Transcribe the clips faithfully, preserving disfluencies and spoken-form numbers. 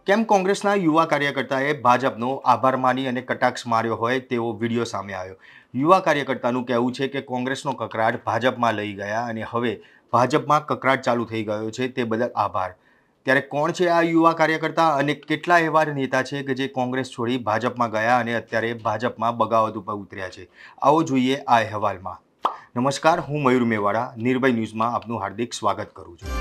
કેમ કોંગ્રેસના યુવા કાર્યકર્તાએ ભાજપનો આભાર માની અને કટાક્ષ માર્યો હોય તેવો વિડીયો સામે આવ્યો। યુવા કાર્યકર્તાનું કહેવું છે કે કોંગ્રેસનો કકરાટ ભાજપમાં લઈ ગયા અને હવે ભાજપમાં કકરાટ ચાલુ થઈ ગયો છે, તે બદલ આભાર। ત્યારે કોણ છે આ યુવા કાર્યકર્તા અને કેટલા એવા નેતા છે કે જે કોંગ્રેસ છોડી ભાજપમાં ગયા અને અત્યારે ભાજપમાં બગાવત ઉપર ઉતર્યા છે? આવો જોઈએ આ અહેવાલમાં। નમસ્કાર, હું મયુર મેવાડા, નિર્ભય ન્યૂઝમાં આપનું હાર્દિક સ્વાગત કરું છું।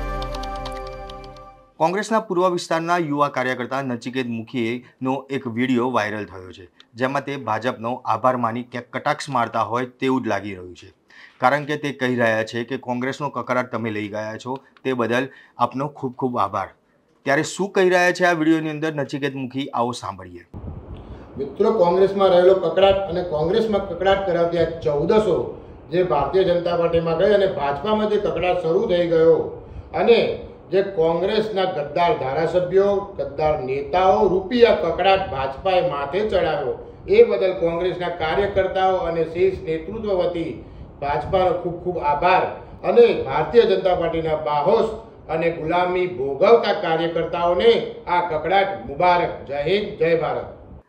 કોંગ્રેસના પૂર્વ વિસ્તારના યુવા કાર્યકર્તા નચિકેત મુખીનો એક વિડીયો વાયરલ થયો છે, જેમાં તે ભાજપનો આભાર માની ક્યાંક કટાક્ષ મારતા હોય તેવું જ લાગી રહ્યું છે, કારણ કે તે કહી રહ્યા છે કે કોંગ્રેસનો કકરાટ તમે લઈ ગયા છો, તે બદલ આપનો ખૂબ ખૂબ આભાર। ત્યારે શું કહી રહ્યા છે આ વિડીયોની અંદર નચિકેત મુખી, આવો સાંભળીએ। મિત્રો, કોંગ્રેસમાં રહેલો કકડાટ અને કોંગ્રેસમાં કકડાટ કરાવતી આ ચૌદસો જે ભારતીય જનતા પાર્ટીમાં ગઈ અને ભાજપામાં જે કકડાટ શરૂ થઈ ગયો અને જે કોંગ્રેસના ગદ્દાર ધારાસભ્યો, ગદ્દાર નેતાઓ રૂપી આ કકડાટ ભાજપાએ માથે ચડાવ્યો, એ બદલ કોંગ્રેસના કાર્યકર્તાઓ અને શીર્ષ નેતૃત્વ વતી ભાજપાનો ખૂબ ખૂબ આભાર અને ભારતીય જનતા પાર્ટીના બાહોશ અને ગુલામી ભોગવતા કાર્યકર્તાઓને આ કકડાટ મુબારક। જય હિન્દ, જય ભારત।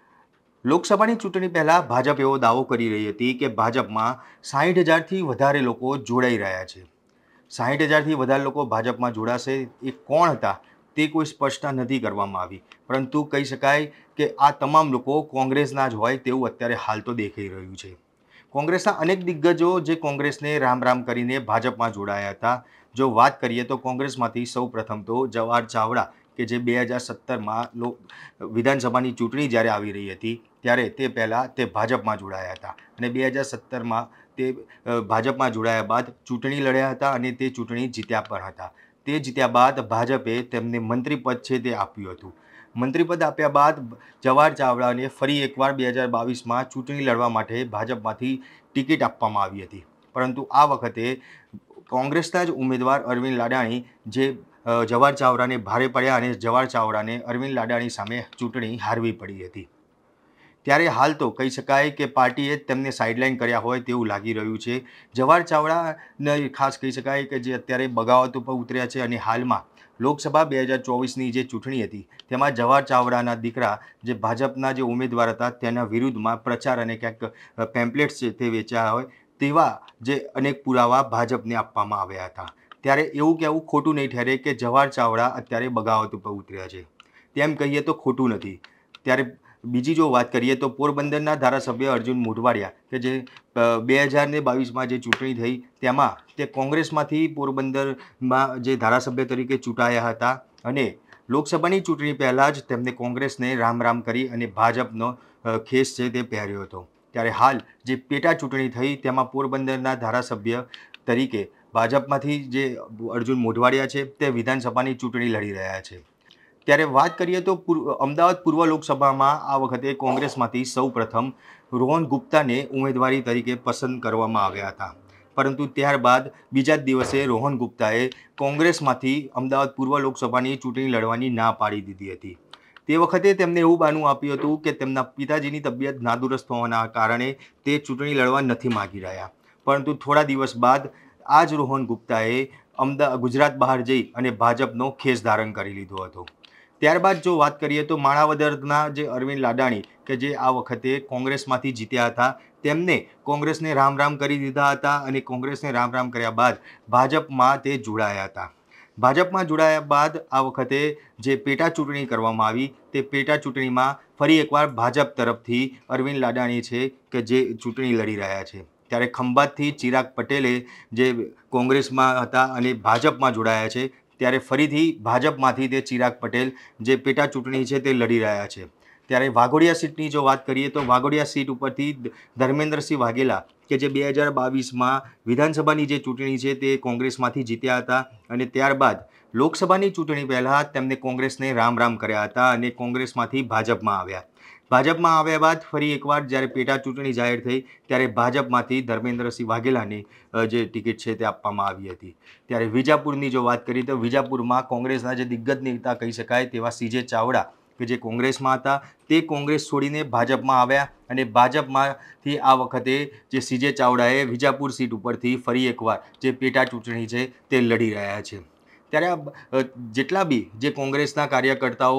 લોકસભાની ચૂંટણી પહેલા ભાજપ એવો દાવો કરી રહી હતી કે ભાજપમાં સાહીઠ હજારથી વધારે લોકો જોડાઈ રહ્યા છે। સાહીઠ હજારથી વધારે લોકો ભાજપમાં જોડાશે, એ કોણ હતા તે કોઈ સ્પષ્ટતા નથી કરવામાં આવી, પરંતુ કહી શકાય કે આ તમામ લોકો કોંગ્રેસના જ હોય તેવું અત્યારે હાલ તો દેખાઈ રહ્યું છે। કોંગ્રેસના અનેક દિગ્ગજો જે કોંગ્રેસને રામ રામ કરીને ભાજપમાં જોડાયા હતા। જો વાત કરીએ તો કોંગ્રેસમાંથી સૌ પ્રથમ તો જવાહર ચાવડા, કે જે બે હજાર સત્તરમાં લોક વિધાનસભાની ચૂંટણી જ્યારે આવી રહી હતી ત્યારે તે પહેલાં તે ભાજપમાં જોડાયા હતા અને બે હજાર સત્તરમાં તે ભાજપમાં જોડાયા બાદ ચૂંટણી લડ્યા હતા અને તે ચૂંટણી જીત્યા પણ હતા। તે જીત્યા બાદ ભાજપે તેમને મંત્રીપદ છે તે આપ્યું હતું। મંત્રીપદ આપ્યા બાદ જવાહર ચાવડાને ફરી એકવાર બે હજાર બાવીસમાં ચૂંટણી લડવા માટે ભાજપમાંથી ટિકિટ આપવામાં આવી હતી, પરંતુ આ વખતે કોંગ્રેસના જ ઉમેદવાર અરવિંદ લાડાણી જે જવાહર ચાવડાને ભારે પડ્યા અને જવાહર ચાવડાને અરવિંદ લાડાણી સામે ચૂંટણી હારવી પડી હતી। ત્યારે હાલ તો કહી શકાય કે પાર્ટીએ તેમને સાઇડલાઇન કર્યા હોય તેવું લાગી રહ્યું છે। જવાહર ચાવડાને ખાસ કહી શકાય કે જે અત્યારે બગાવત ઉપર ઉતર્યા છે અને હાલમાં લોકસભા બે હજાર ચોવીસની જે ચૂંટણી હતી તેમાં જવાહર ચાવડાના દીકરા જે ભાજપના જે ઉમેદવાર હતા તેના વિરુદ્ધમાં પ્રચાર અને ક્યાંક પેમ્પલેટ્સ છે તે વેચ્યા હોય તેવા જે અનેક પુરાવા ભાજપને આપવામાં આવ્યા હતા। ત્યારે એવું કહેવું ખોટું નહીં ઠરે કે જવાહર ચાવડા અત્યારે બગાવત ઉપર ઉતર્યા છે, તેમ કહીએ તો ખોટું નથી। ત્યારે બીજી જો વાત કરીએ તો પોરબંદરના ધારાસભ્ય અર્જુન મોઢવાડિયા, કે જે બે હજાર ને બાવીસમાં જે ચૂંટણી થઈ તેમાં તે કોંગ્રેસમાંથી પોરબંદરમાં જે ધારાસભ્ય તરીકે ચૂંટાયા હતા અને લોકસભાની ચૂંટણી પહેલાં જ તેમને કોંગ્રેસને રામ રામ કરી અને ભાજપનો ખેસ છે તે પહેર્યો હતો। ત્યારે હાલ જે પેટા ચૂંટણી થઈ તેમાં પોરબંદરના ધારાસભ્ય તરીકે ભાજપમાંથી જે અર્જુન મોઢવાડિયા છે તે વિધાનસભાની ચૂંટણી લડી રહ્યા છે। ત્યારે વાત કરીએ તો અમદાવાદ પૂર્વ લોકસભામાં આ વખતે કોંગ્રેસમાંથી સૌ પ્રથમ રોહન ગુપ્તાને ઉમેદવારી તરીકે પસંદ કરવામાં આવ્યા હતા, પરંતુ ત્યારબાદ બીજા જ દિવસે રોહન ગુપ્તાએ કોંગ્રેસમાંથી અમદાવાદ પૂર્વ લોકસભાની ચૂંટણી લડવાની ના પાડી દીધી હતી। તે વખતે તેમને એવું બહાનું આપ્યું હતું કે તેમના પિતાજીની તબિયત નાદુરસ્ત હોવાના કારણે તે ચૂંટણી લડવા નથી માગી રહ્યા, પરંતુ થોડા દિવસ બાદ આ જ રોહન ગુપ્તાએ અમદાવાદ ગુજરાત બહાર જઈ અને ભાજપનો ખેસ ધારણ કરી લીધો હતો। ત્યારબાદ જો વાત કરીએ તો માણાવદરના જે અરવિંદ લાડાણી, કે જે આ વખતે કોંગ્રેસમાંથી જીત્યા હતા, તેમને કોંગ્રેસને રામ રામ કરી દીધા હતા અને કોંગ્રેસને રામ રામ કર્યા બાદ ભાજપમાં તે જોડાયા હતા। ભાજપમાં જોડાયા બાદ આ વખતે જે પેટા ચૂંટણી કરવામાં આવી તે પેટા ચૂંટણીમાં ફરી એકવાર ભાજપ તરફથી અરવિંદ લાડાણી છે કે જે ચૂંટણી લડી રહ્યા છે। ત્યારે ખંભાતથી ચિરાગ પટેલે જે કોંગ્રેસમાં હતા અને ભાજપમાં જોડાયા છે, ત્યારે ફરીથી ભાજપમાંથી તે ચિરાગ પટેલ જે પેટા ચૂંટણી છે તે લડી રહ્યા છે। ત્યારે વાઘોડિયા સીટની જો વાત કરીએ તો વાઘોડિયા સીટ ઉપરથી ધર્મેન્દ્રસિંહ વાઘેલા, કે જે બે હજાર બાવીસમાં વિધાનસભાની જે ચૂંટણી છે તે કોંગ્રેસમાંથી જીત્યા હતા અને ત્યારબાદ લોકસભાની ચૂંટણી પહેલાં તેમને કોંગ્રેસને રામ રામ કર્યા હતા અને કોંગ્રેસમાંથી ભાજપમાં આવ્યા। ભાજપમાં આવ્યા બાદ ફરી એકવાર જ્યારે પેટા ચૂંટણી જાહેર થઈ ત્યારે ભાજપમાંથી ધર્મેન્દ્રસિંહ વાઘેલાની જે ટિકિટ છે તે આપવામાં આવી હતી। ત્યારે વિજાપુરની જો વાત કરીએ તો વિજાપુરમાં કોંગ્રેસના જે દિગ્ગજ નેતા કહી શકાય તેવા સીજે ચાવડા, કે જે કોંગ્રેસમાં હતા, તે કોંગ્રેસ છોડીને ભાજપમાં આવ્યા અને ભાજપમાંથી આ વખતે જે સીજે ચાવડાએ વિજાપુર સીટ ઉપરથી ફરી એકવાર જે પેટા ચૂંટણી છે તે લડી રહ્યા છે। ત્યારે જેટલા બી જે કોંગ્રેસના કાર્યકર્તાઓ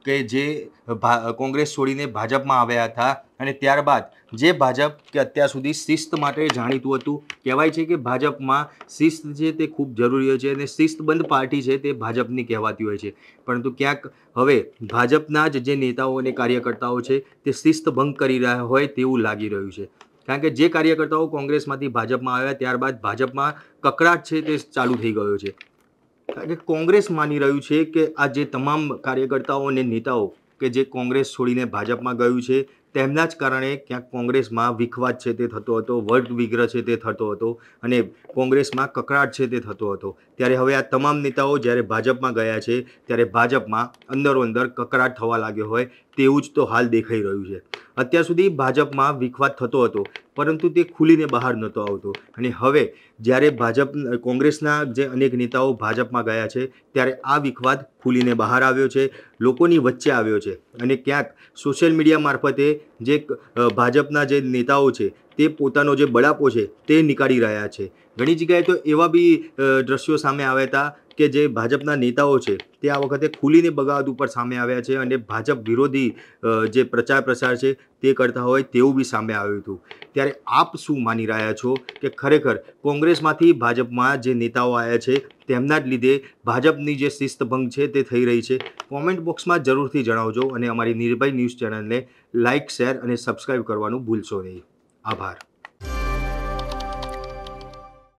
કે જે ભા કોંગ્રેસ છોડીને ભાજપમાં આવ્યા હતા અને ત્યારબાદ જે ભાજપ કે અત્યાર સુધી શિસ્ત માટે જાણીતું હતું. કહેવાય છે કે ભાજપમાં શિસ્ત છે તે ખૂબ જરૂરી હોય છે અને શિસ્તબંધ પાર્ટી છે તે ભાજપની કહેવાતી હોય છે. પરંતુ ક્યાંક હવે ભાજપના જ જે નેતાઓ અને કાર્યકર્તાઓ છે તે શિસ્ત ભંગ કરી રહ્યા હોય તેવું લાગી રહ્યું છે. કારણ કે જે કાર્યકર્તાઓ કોંગ્રેસમાંથી ભાજપમાં આવ્યા ત્યારબાદ ભાજપમાં કકળાટ છે તે ચાલુ થઈ ગયો છે. કારણ કે કોંગ્રેસ માની રહ્યું છે કે આ જે તમામ કાર્યકર્તાઓ અને નેતાઓ કે જે કોંગ્રેસ છોડીને ભાજપમાં ગયું છે તેમના જ કારણે ક્યાંક કોંગ્રેસમાં વિખવાદ છે તે થતો હતો, વર્ગ વિગ્રહ છે તે થતો હતો અને કોંગ્રેસમાં કકળાટ છે તે થતો હતો. ત્યારે હવે આ તમામ નેતાઓ જ્યારે ભાજપમાં ગયા છે ત્યારે ભાજપમાં અંદરો અંદર કકળાટ થવા લાગ્યો હોય તેવું જ તો હાલ દેખાઈ રહ્યું છે. અત્યાર સુધી ભાજપમાં વિખવાદ થતો હતો પરંતુ તે ખુલીને બહાર નહોતો આવતો અને હવે જ્યારે ભાજપ કોંગ્રેસના જે અનેક નેતાઓ ભાજપમાં ગયા છે ત્યારે આ વિખવાદ ખુલીને બહાર આવ્યો છે, લોકોની વચ્ચે આવ્યો છે અને ક્યાંક સોશિયલ મીડિયા મારફતે જે ભાજપના જે નેતાઓ છે તે પોતાનો જે બળાપો છે તે નીકાળી રહ્યા છે. ઘણી જગ્યાએ તો એવા બી દ્રશ્યો સામે આવ્યા હતા કે જે ભાજપના નેતાઓ છે તે આ વખતે ખુલીને બગાવત ઉપર સામે આવ્યા છે અને ભાજપ વિરોધી જે પ્રચાર પ્રસાર છે તે કરતા હોય તેવું બી સામે આવ્યું હતું. ત્યારે આપ શું માની રહ્યા છો કે ખરેખર કોંગ્રેસમાંથી ભાજપમાં જે નેતાઓ આવ્યા છે તેમના જ લીધે ભાજપની જે શિસ્તભંગ છે તે થઈ રહી છે? કોમેન્ટ બોક્સમાં જરૂરથી જણાવજો અને અમારી નિર્ભય ન્યૂઝ ચેનલને લાઇક, શેર અને સબસ્ક્રાઈબ કરવાનું ભૂલશો નહીં. આભાર.